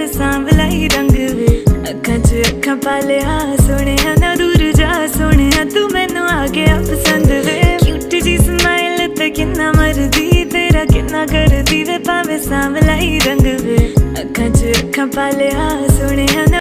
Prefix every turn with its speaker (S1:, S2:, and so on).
S1: वे सांवला ही रंग वे अखां च अखां पा लिया सोने ना दूर जा सोने तू मैनू आ गया पसंद वे क्यूट जी स्माइल ते किन्ना मरदी तेरा किन्ना करदी वे भावे सांवला ही रंग वे अखां च अखां पा लिया सोने